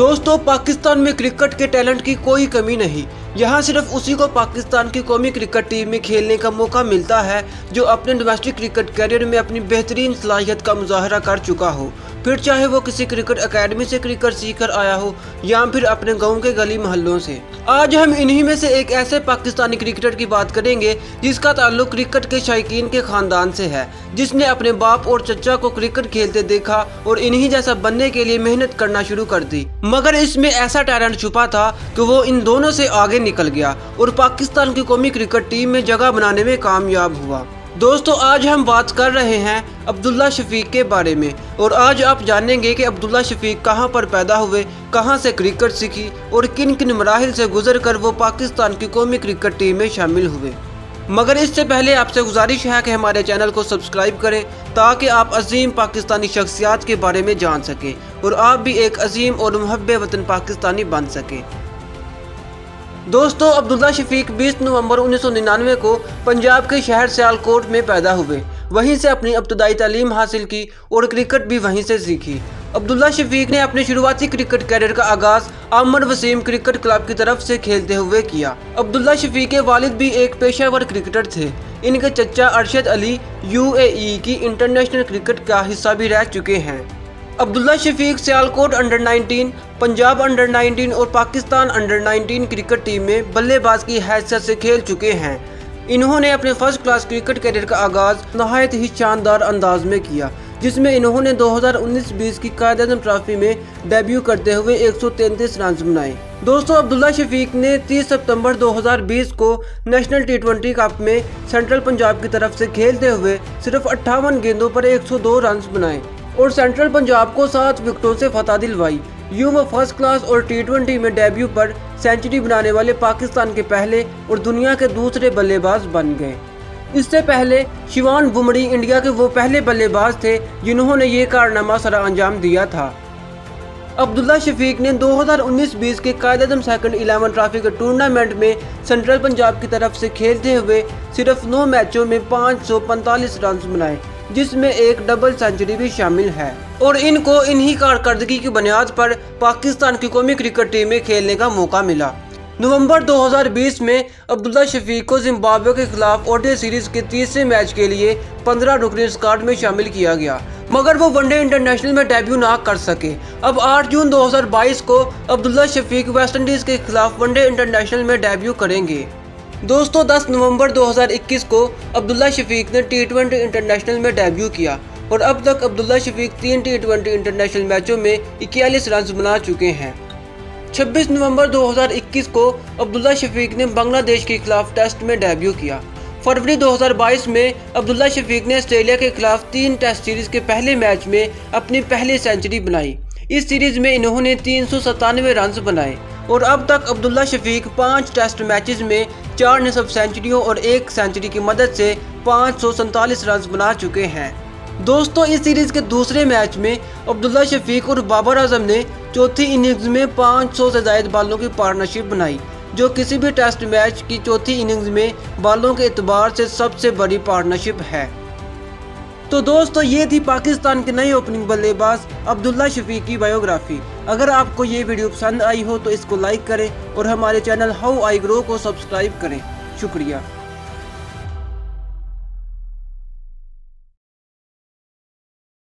दोस्तों, पाकिस्तान में क्रिकेट के टैलेंट की कोई कमी नहीं। यहाँ सिर्फ उसी को पाकिस्तान की कौमी क्रिकेट टीम में खेलने का मौका मिलता है जो अपने डोमेस्टिक क्रिकेट कैरियर में अपनी बेहतरीन सलाहियत का मुजाहरा कर चुका हो, फिर चाहे वो किसी क्रिकेट एकेडमी से क्रिकेट सीखकर आया हो या फिर अपने गांव के गली मोहल्लों से। आज हम इन्हीं में से एक ऐसे पाकिस्तानी क्रिकेटर की बात करेंगे जिसका ताल्लुक क्रिकेट के शायकीन के खानदान से है, जिसने अपने बाप और चचा को क्रिकेट खेलते देखा और इन्हीं जैसा बनने के लिए मेहनत करना शुरू कर दी। मगर इसमें ऐसा टैलेंट छुपा था कि वो इन दोनों से आगे निकल गया और पाकिस्तान की कौमी क्रिकेट टीम में जगह बनाने में कामयाब हुआ। दोस्तों, आज हम बात कर रहे हैं अब्दुल्ला शफीक के बारे में और आज आप जानेंगे कि अब्दुल्ला शफीक कहां पर पैदा हुए, कहां से क्रिकेट सीखी और किन किन मराहिल से गुजरकर वो पाकिस्तान की कौमी क्रिकेट टीम में शामिल हुए। मगर इससे पहले आपसे गुजारिश है कि हमारे चैनल को सब्सक्राइब करें ताकि आप अजीम पाकिस्तानी शख्सियात के बारे में जान सकें और आप भी एक अजीम और मुहब्बे वतन पाकिस्तानी बन सकें। दोस्तों, अब्दुल्ला शफीक 20 नवंबर 1999 को पंजाब के शहर सियालकोट में पैदा हुए। वहीं से अपनी इब्तदाई तालीम हासिल की और क्रिकेट भी वहीं से सीखी। अब्दुल्ला शफीक ने अपने शुरुआती क्रिकेट कैरियर का आगाज आमर वसीम क्रिकेट क्लब की तरफ से खेलते हुए किया। अब्दुल्ला शफीक के वालिद भी एक पेशेवर क्रिकेटर थे। इनके चचा अरशद अली UAE की इंटरनेशनल क्रिकेट का हिस्सा भी रह चुके हैं। अब्दुल्ला शफीक सियालकोट अंडर-19, पंजाब अंडर-19 और पाकिस्तान अंडर-19 क्रिकेट टीम में बल्लेबाज की हैसियत से खेल चुके हैं। इन्होंने अपने फर्स्ट क्लास क्रिकेट कैरियर का आगाज नहायत ही शानदार अंदाज में किया, जिसमें इन्होंने 2019-20 की कायद-ए-आज़म ट्रॉफी में डेब्यू करते हुए 133 रन बनाए। दोस्तों, अब्दुल्ला शफीक ने 30 सितंबर 2020 को नेशनल T20 कप में सेंट्रल पंजाब की तरफ से खेलते हुए सिर्फ 58 गेंदों पर 102 रन बनाए और सेंट्रल पंजाब को 7 विकेटों से फतह दिलवाई। यूं वो फर्स्ट क्लास और T20 में डेब्यू पर सेंचुरी बनाने वाले पाकिस्तान के पहले और दुनिया के दूसरे बल्लेबाज बन गए। इससे पहले शिवान बुमड़ी इंडिया के वो पहले बल्लेबाज थे जिन्होंने ये कारनामा सरा अंजाम दिया था। अब्दुल्ला शफीक ने 2019-20 के कायद-ए-आज़म सेकंड 11 ट्रॉफी के टूर्नामेंट में सेंट्रल पंजाब की तरफ से खेलते हुए सिर्फ 9 मैचों में 545 रन बनाए, जिसमें एक डबल सेंचुरी भी शामिल है और इनको इन्हीं कारकर्दगी की बुनियाद पर पाकिस्तान की कौमी क्रिकेट टीम में खेलने का मौका मिला। नवंबर 2020 में अब्दुल्ला शफीक को जिम्बाब्वे के खिलाफ ODI सीरीज के तीसरे मैच के लिए 15 रुकनी स्क्वाड में शामिल किया गया, मगर वो वनडे इंटरनेशनल में डेब्यू ना कर सके। अब 8 जून 2022 को अब्दुल्ला शफीक वेस्टइंडीज के खिलाफ वनडे इंटरनेशनल में डेब्यू करेंगे। दोस्तों, 10 नवंबर 2021 को अब्दुल्ला शफीक ने T20 इंटरनेशनल में डेब्यू किया और अब तक अब्दुल्ला शफीक 3 T20 इंटरनेशनल मैचों में 41 रन बना चुके हैं। 26 नवंबर 2021 को अब्दुल्ला शफीक ने बांग्लादेश के खिलाफ टेस्ट में डेब्यू किया। फरवरी 2022 में अब्दुल्ला शफीक ने ऑस्ट्रेलिया के खिलाफ 3 टेस्ट सीरीज के पहले मैच में अपनी पहली सेंचुरी बनाई। इस सीरीज में इन्होंने 397 रन बनाए और अब तक अब्दुल्ला शफीक 5 टेस्ट मैचेस में 4 निसफ सेंचुरियों और 1 सेंचुरी की मदद से 547 रन बना चुके हैं। दोस्तों, इस सीरीज के दूसरे मैच में अब्दुल्ला शफीक और बाबर आजम ने चौथी इनिंग्स में 500 से ज़ायद बालों की पार्टनरशिप बनाई, जो किसी भी टेस्ट मैच की चौथी इनिंग्स में बालों के एतबार से सबसे बड़ी पार्टनरशिप है। तो दोस्तों, ये थी पाकिस्तान के नए ओपनिंग बल्लेबाज अब्दुल्ला शफीक की बायोग्राफी। अगर आपको ये वीडियो पसंद आई हो तो इसको लाइक करें और हमारे चैनल हाउ आई ग्रो को सब्सक्राइब करें। शुक्रिया।